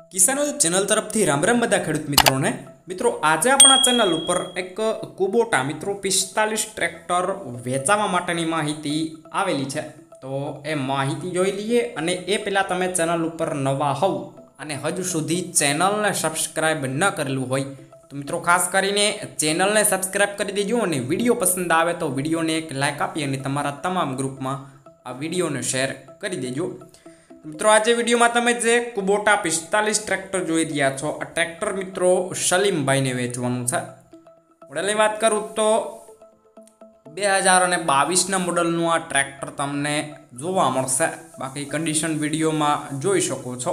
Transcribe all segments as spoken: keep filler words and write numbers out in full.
કિસાન channel તરફથી રામ રામ બધા ખેડૂત મિત્રોને। મિત્રો આજે આપણા ચેનલ ઉપર એક કુબોટા મિત્રો પિસ્તાલીસ ટ્રેક્ટર વેચાવા માટેની માહિતી આવેલી છે, તો એ માહિતી જોઈ લઈએ। અને એ પહેલા તમે ચેનલ ઉપર નવા હોવ અને હજુ સુધી ચેનલને સબસ્ક્રાઇબ ન કરેલું હોય તો મિત્રો ખાસ કરીને ચેનલને સબસ્ક્રાઇબ કરી દેજો અને વિડીયો પસંદ આવે તો વિડીયોને એક લાઇક આપી અને તમારા તમામ ગ્રુપમાં આ વિડીયોને શેર કરી દેજો। મિત્રો આજે વિડીયોમાં તમે જે કુબોટા પિસ્તાલીસ ટ્રેક્ટર જોઈ રહ્યા છો, આ ટ્રેક્ટર મિત્રો સલીમભાઈને વેચવાનું છે। મોડલની વાત કરું તો બે હજાર અને બાવીસના મોડલનું આ ટ્રેક્ટર તમને જોવા મળશે, બાકી કન્ડિશન વિડીયોમાં જોઈ શકો છો।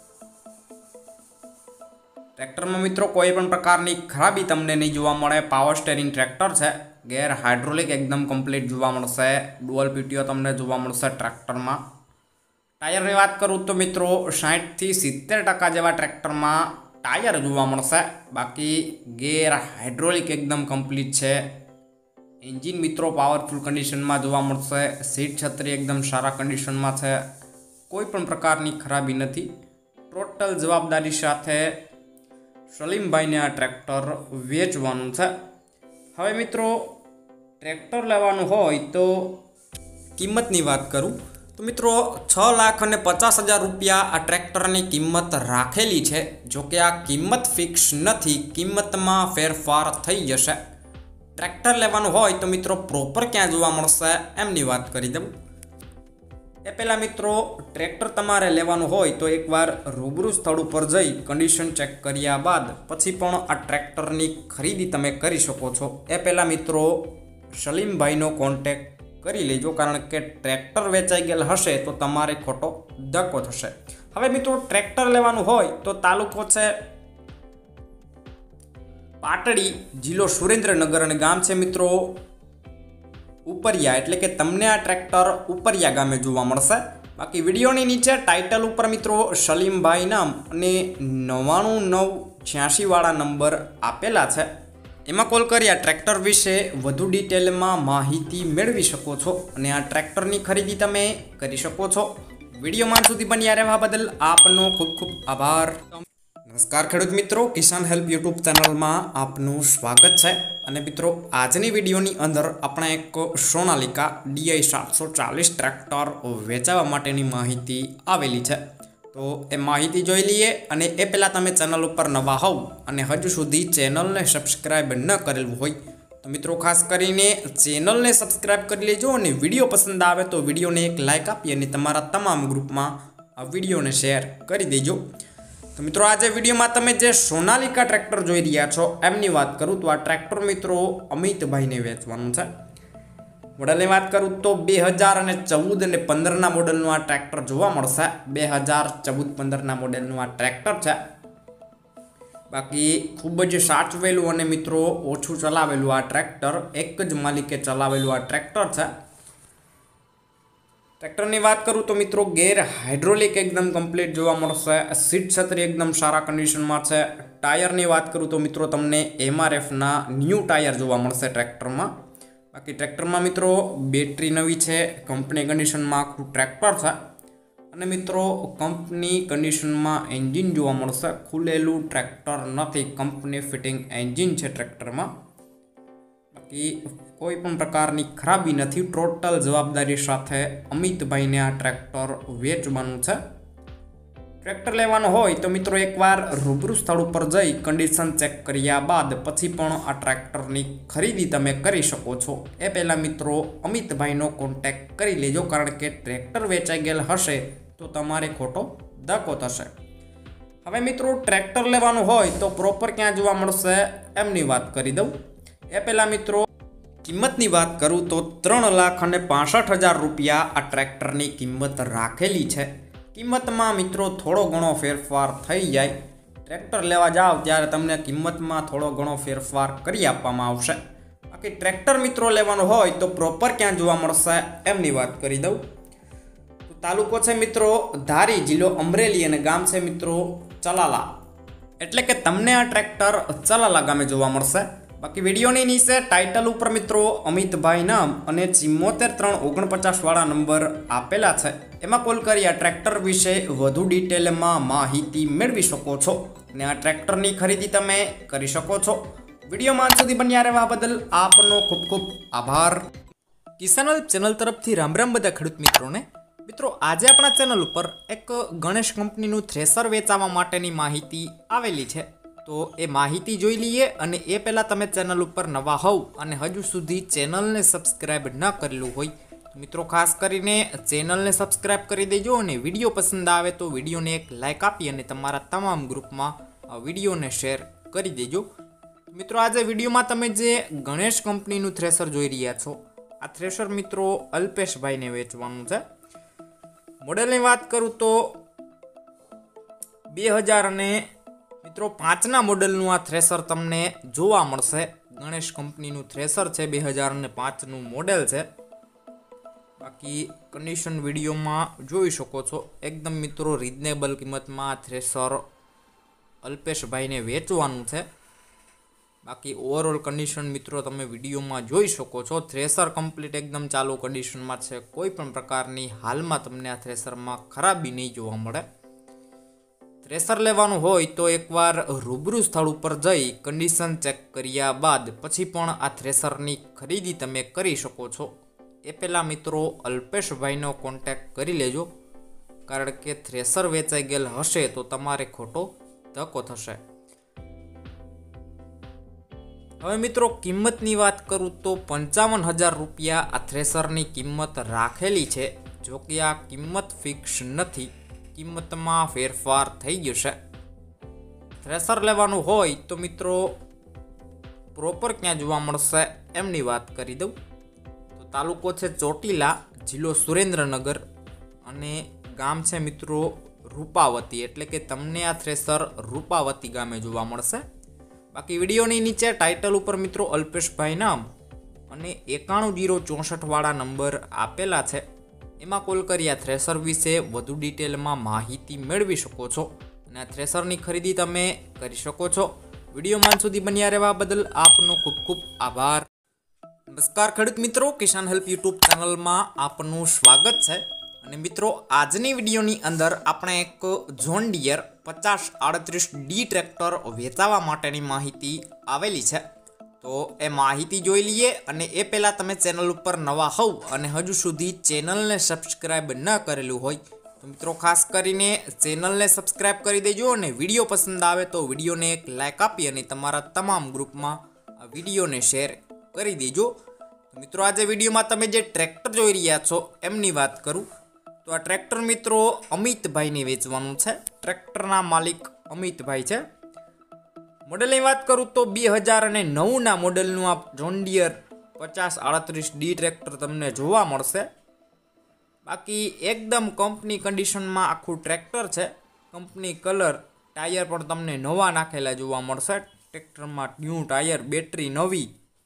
ટ્રેક્ટરમાં મિત્રો કોઈ પણ પ્રકારની ખરાબી તમને નહીં જોવા મળે। પાવર સ્ટેરિંગ ટ્રેક્ટર છે, ગેર હાઇડ્રોલિક એકદમ કમ્પ્લીટ જોવા મળશે। ડુઅલ પીટીઓ તમને જોવા મળશે ટ્રેક્ટરમાં। ટાયરની વાત કરું તો મિત્રો સાઠથી સિત્તેર ટકા જેવા ટ્રેક્ટરમાં ટાયર જોવા મળશે, બાકી ગેર હાઇડ્રોલિક એકદમ કમ્પ્લીટ છે। એન્જિન મિત્રો પાવરફુલ કન્ડિશનમાં જોવા મળશે। સીટ છત્રી એકદમ સારા કન્ડિશનમાં છે, કોઈ પણ પ્રકારની ખરાબી નથી। ટોટલ જવાબદારી સાથે સલીમભાઈને આ ટ્રેક્ટર વેચવાનું છે। હવે મિત્રો ટ્રેક્ટર લેવાનું હોય તો કિંમતની વાત કરું તો મિત્રો છ લાખ અને પચાસ હજાર રૂપિયા આ ટ્રેક્ટરની કિંમત રાખેલી છે। જોકે આ કિંમત ફિક્સ નથી, કિંમતમાં ફેરફાર થઈ જશે। ટ્રેક્ટર લેવાનું હોય તો મિત્રો પ્રોપર ક્યાં જોવા મળશે એમની વાત કરી દઉં। એ પહેલાં મિત્રો ટ્રેક્ટર તમારે લેવાનું હોય તો એકવાર રૂબરૂ સ્થળ ઉપર જઈ કન્ડિશન ચેક કર્યા બાદ પછી પણ આ ટ્રેક્ટરની ખરીદી તમે કરી શકો છો। એ પહેલાં મિત્રો સલીમભાઈનો કોન્ટેક કરી લેજો, કારણ કે ટ્રેક્ટર વેચાઈ ગયેલ હશે તો તમારે ખોટો ધક્કો થશે। હવે મિત્રો ટ્રેક્ટર લેવાનું હોય તો તાલુકો છે પાટડી, જિલ્લો સુરેન્દ્રનગર અને ગામ છે મિત્રો ઉપરિયા, એટલે કે તમને આ ટ્રેક્ટર ઉપરિયા ગામે જોવા મળશે। બાકી વિડીયોની નીચે ટાઇટલ ઉપર મિત્રો સલીમભાઈ નામ અને નવ્વાણું નવ છ્યાસી વાળા નંબર આપેલા છે, એમાં કોલ કરી આ ટ્રેક્ટર વિશે વધુ ડિટેલમાં માહિતી મેળવી શકો છો અને આ ટ્રેક્ટરની ખરીદી તમે કરી શકો છો। વિડીયોમાં સુધી બન્યા રહેવા બદલ આપનો ખૂબ ખૂબ આભાર। નમસ્કાર ખેડૂત મિત્રો, કિસાન હેલ્પ યુટ્યુબ ચેનલમાં આપનું સ્વાગત છે। અને મિત્રો આજની વિડીયોની અંદર આપણે એક સોનાલિકા ડીઆઈ સાતસો ચાલીસ ટ્રેક્ટર વેચાવા માટેની માહિતી આવેલી છે, તો એ માહિતી જોઈ લઈએ। અને એ પહેલાં તમે ચેનલ ઉપર નવા હોવ અને હજુ સુધી ચેનલને સબસ્ક્રાઈબ ન કરેલું હોય તો મિત્રો ખાસ કરીને ચેનલને સબસ્ક્રાઈબ કરી લેજો અને વિડીયો પસંદ આવે તો વિડીયોને એક લાઇક આપી અને તમારા તમામ ગ્રુપમાં આ વિડીયોને શેર કરી દેજો। તો મિત્રો આજે વિડીયોમાં તમે જે સોનાલિકા ટ્રેક્ટર જોઈ રહ્યા છો એમની વાત કરું તો આ ટ્રેક્ટર મિત્રો અમિતભાઈને વેચવાનું છે। મોડલની વાત કરું તો બે હજાર અને ચૌદ અને પંદરના મોડલનું આ ટ્રેક્ટર જોવા મળશે। બે હજાર ચૌદ પંદરના મોડલનું આ ટ્રેક્ટર છે, બાકી ખૂબ જ સાચવેલું અને મિત્રો ઓછું ચલાવેલું આ ટ્રેક્ટર, એક જ માલિકે ચલાવેલું આ ટ્રેક્ટર છે। ટ્રેક્ટરની વાત કરું તો મિત્રો ગેર હાઇડ્રોલિક એકદમ કમ્પ્લીટ જોવા મળશે। સીટ છત્રી એકદમ સારા કન્ડિશનમાં છે। ટાયરની વાત કરું તો મિત્રો તમને એમઆરએફના ન્યૂ ટાયર જોવા મળશે ટ્રેક્ટરમાં। બાકી ટ્રેક્ટરમાં મિત્રો બેટરી નવી છે, કંપની કન્ડિશનમાં આખું ટ્રેક્ટર છે અને મિત્રો કંપની કન્ડિશનમાં એન્જિન જોવા મળશે। ખુલેલું ટ્રેક્ટર નથી, કંપની ફિટિંગ એન્જિન છે ટ્રેક્ટરમાં, બાકી કોઈ પણ પ્રકારની ખરાબી નથી। ટોટલ જવાબદારી સાથે અમિતભાઈને આ ટ્રેક્ટર વેચવાનું છે। ટ્રેક્ટર લેવાનું હોય તો મિત્રો એકવાર રૂબરૂ સ્થળ ઉપર જઈ કન્ડિશન ચેક કર્યા બાદ પછી પણ આ ટ્રેક્ટરની ખરીદી તમે કરી શકો છો। એ પહેલાં મિત્રો અમિતભાઈનો કોન્ટેક કરી લેજો, કારણ કે ટ્રેક્ટર વેચાઈ ગયેલ હશે તો તમારે ખોટો ધક્કો થશે। હવે મિત્રો ટ્રેક્ટર લેવાનું હોય તો પ્રોપર ક્યાં જોવા મળશે એમની વાત કરી દઉં। એ પહેલાં મિત્રો કિંમતની વાત કરું તો ત્રણ લાખ અને પાસઠ હજાર રૂપિયા આ ટ્રેક્ટરની કિંમત રાખેલી છે। કિંમતમાં મિત્રો થોડો ઘણો ફેરફાર થઈ જાય, ટ્રેક્ટર લેવા જાઓ ત્યારે તમને કિંમતમાં થોડો ઘણો ફેરફાર કરી આપવામાં આવશે। બાકી ટ્રેક્ટર મિત્રો લેવાનું હોય તો પ્રોપર ક્યાં જોવા મળશે એમની વાત કરી દઉં તો તાલુકો છે મિત્રો ધારી, જિલ્લો અમરેલી અને ગામ છે મિત્રો ચલાલા, એટલે કે તમને આ ટ્રેક્ટર ચલાલા ગામે જોવા મળશે। બાકી વિડીયોની નીચે ટાઇટલ ઉપર મિત્રો અમિતભાઈ નામ અને ચિમ્મોતેર ત્રણ ઓગણપચાસ વાળા નંબર આપેલા છે, એમાં કોલ કરી આ ટ્રેક્ટર વિશે વધુ ડિટેલમાં માહિતી મેળવી શકો છો અને આ ટ્રેક્ટરની ખરીદી તમે કરી શકો છો. વિડીયોમાં અંત સુધી બન્યા રહેવા બદલ આપનો ખૂબ ખૂબ આભાર. કિસાન હેલ્પ ચેનલ તરફથી રામ રામ બધા ખેડૂત મિત્રોને. મિત્રો આજે આપણા ચેનલ ઉપર એક ગણેશ કંપનીનું થ્રેસર વેચાવા માટેની માહિતી આવેલી છે, તો એ માહિતી જોઈ લઈએ. અને એ પહેલાં તમે ચેનલ ઉપર નવા હોવ અને હજુ સુધી ચેનલને સબસ્ક્રાઈબ ન કરેલું હોય તો મિત્રો ખાસ કરીને ચેનલને સબસ્ક્રાઈબ કરી દેજો અને વિડીયો પસંદ આવે તો વિડીયોને એક લાઇક આપી અને તમારા તમામ ગ્રુપમાં આ વિડીયોને શેર કરી દેજો. મિત્રો આજે વિડીયોમાં તમે જે ગણેશ કંપનીનું થ્રેસર જોઈ રહ્યા છો, આ થ્રેસર મિત્રો અલ્પેશભાઈને વેચવાનું છે. મોડેલની વાત કરું તો બે હજાર અને મિત્રો પાંચના મોડેલનું આ થ્રેસર તમને જોવા મળશે. ગણેશ કંપનીનું થ્રેસર છે, બે હજાર અને પાંચનું મોડેલ છે. બાકી કન્ડિશન વિડીયોમાં જોઈ શકો છો. એકદમ મિત્રો રિઝનેબલ કિંમતમાં આ થ્રેસર અલ્પેશભાઈને વેચવાનું છે. બાકી ઓવરઓલ કન્ડિશન મિત્રો તમે વિડીયોમાં જોઈ શકો છો. થ્રેસર કમ્પ્લીટ એકદમ ચાલુ કન્ડિશનમાં છે. કોઈ પણ પ્રકારની હાલમાં તમને આ થ્રેસરમાં ખરાબી નહીં જોવા મળે. થ્રેસર લેવાનું હોય તો એકવાર રૂબરૂ સ્થળ ઉપર જઈ કન્ડિશન ચેક કર્યા બાદ પછી પણ આ થ્રેસરની ખરીદી તમે કરી શકો છો. એ પહેલાં મિત્રો અલ્પેશભાઈનો કોન્ટેક્ટ કરી લેજો, કારણ કે થ્રેસર વેચાઈ ગયેલ હશે તો તમારે ખોટો ધક્કો થશે. હવે મિત્રો કિંમતની વાત કરું તો પંચાવન હજાર રૂપિયા આ થ્રેસરની કિંમત રાખેલી છે. જો કે આ કિંમત ફિક્સ નથી, કિંમતમાં ફેરફાર થઈ જશે. થ્રેસર લેવાનું હોય તો મિત્રો પ્રોપર ક્યાં જોવા મળશે એમની વાત કરી દઉં તો તાલુકો છે ચોટીલા, જિલ્લો સુરેન્દ્રનગર અને ગામ છે મિત્રો રૂપાવતી. એટલે કે તમને આ થ્રેસર રૂપાવતી ગામે જોવા મળશે. બાકી વિડીયોની નીચે ટાઇટલ ઉપર મિત્રો અલ્પેશભાઈ નામ અને એકાણું જીરો ચોસઠ વાળા નંબર આપેલા છે, એમાં કોલ કરી આ થ્રેસર વિશે વધુ ડિટેલમાં માહિતી મેળવી શકો છો અને આ થ્રેસરની ખરીદી તમે કરી શકો છો. વિડીયોમાં સુધી બન્યા રહેવા બદલ આપનો ખૂબ ખૂબ આભાર. નમસ્કાર ખેડૂત મિત્રો, કિસાન હેલ્પ યુટ્યુબ ચેનલમાં આપનું સ્વાગત છે. અને મિત્રો આજની વિડીયોની અંદર આપણે એક જોન ડિયર પચાસ આડત્રીસ ડી ટ્રેક્ટર વેચાવા માટેની માહિતી આવેલી છે, તો એ માહિતી જોઈ લઈએ. અને એ પહેલાં તમે ચેનલ ઉપર નવા હોવ અને હજુ સુધી ચેનલને સબસ્ક્રાઈબ ન કરેલું હોય તો મિત્રો ખાસ કરીને ચેનલને સબસ્ક્રાઈબ કરી દેજો અને વિડીયો પસંદ આવે તો વિડીયોને એક લાઇક આપી અને તમારા તમામ ગ્રુપમાં આ વિડીયોને શેર કરી દેજો. મિત્રો આજે વિડીયોમાં તમે જે ટ્રેક્ટર જોઈ રહ્યા છો એમની વાત કરું તો આ ટ્રેક્ટર મિત્રો અમિતભાઈને વેચવાનું છે. ટ્રેક્ટરના માલિક અમિતભાઈ છે. મોડેલની વાત કરું તો બે હજાર અને નવના મોડેલનું આ જોન ડિયર પચાસ આડત્રીસ ડી ટ્રેક્ટર તમને જોવા મળશે. બાકી એકદમ કંપની કન્ડિશનમાં આખું ટ્રેક્ટર છે. કંપની કલર, ટાયર પણ તમને નવા નાખેલા જોવા મળશે. ટ્રેક્ટરમાં ન્યૂ ટાયર, બેટરી નવી,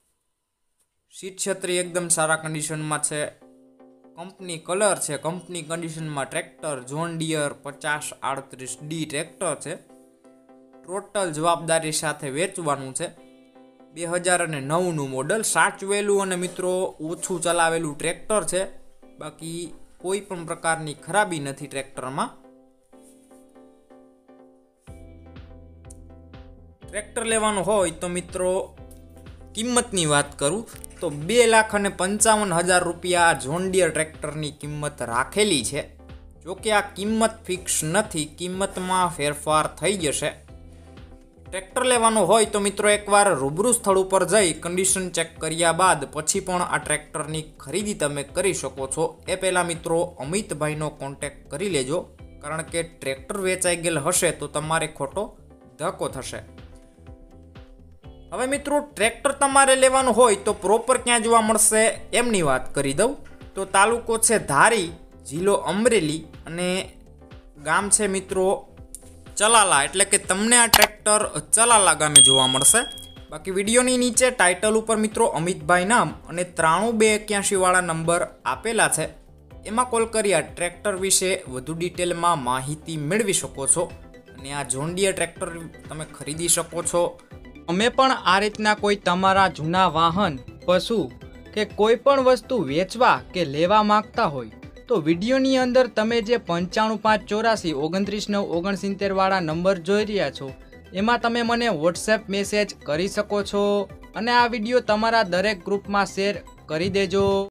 સીટ છત્રી એકદમ સારા કન્ડિશનમાં છે. કંપની કલર છે, કંપની કન્ડિશનમાં ટ્રેક્ટર જોન ડિયર પચાસ આડત્રીસ ડી ટ્રેક્ટર છે. ટોટલ જવાબદારી સાથે વેચવાનું છે. બે હજાર અને નવનું મોડલ, સાચવેલું અને મિત્રો ઓછું ચલાવેલું ટ્રેક્ટર છે. બાકી કોઈ પણ પ્રકારની ખરાબી નથી ટ્રેક્ટરમાં. ટ્રેક્ટર લેવાનું હોય તો મિત્રો કિંમતની વાત કરું તો બે લાખ અને પંચાવન હજાર રૂપિયા આ જોન ડિયર ટ્રેક્ટરની કિંમત રાખેલી છે. જોકે આ કિંમત ફિક્સ નથી, કિંમતમાં ફેરફાર થઈ જશે. ટ્રેક્ટર લેવાનું હોય તો મિત્રો એકવાર રૂબરૂ સ્થળ ઉપર જઈ કન્ડિશન ચેક કર્યા બાદ પછી પણ આ ટ્રેક્ટરની ખરીદી તમે કરી શકો છો. એ પહેલાં મિત્રો અમિતભાઈનો કોન્ટેક્ટ કરી લેજો, કારણ કે ટ્રેક્ટર વેચાઈ ગયેલ હશે તો તમારે ખોટો ધક્કો થશે. હવે મિત્રો ટ્રેક્ટર તમારે લેવાનું હોય તો પ્રોપર ક્યાં જોવા મળશે એમની વાત કરી દઉં તો તાલુકો છે ધારી, જિલ્લો અમરેલી અને ગામ છે મિત્રો ચલાલા. એટલે કે તમને આ ટ્રેક્ટર ચલાલા ગામે જોવા મળશે. બાકી વિડીયોની નીચે ટાઇટલ ઉપર મિત્રો અમિતભાઈ નામ અને ત્રાણું બે એક્યાસી વાળા નંબર આપેલા છે, એમાં કોલ કરી આ ટ્રેક્ટર વિશે વધુ ડિટેલમાં માહિતી મેળવી શકો છો અને આ જોન ડિયર ટ્રેક્ટર તમે ખરીદી શકો છો. તમે પણ આ રીતના કોઈ તમારા જૂના વાહન, પશુ કે કોઈ પણ વસ્તુ વેચવા કે લેવા માંગતા હોય તો વિડીયોની અંદર તમે જે પંચાણું પાંચ ચોરાસી ઓગણત્રીસ નવ ઓગણસિત્તેર વાળા નંબર જોઈ રહ્યા છો એમાં તમે મને વોટ્સએપ મેસેજ કરી શકો છો અને આ વિડીયો તમારા દરેક ગ્રુપમાં શેર કરી દેજો।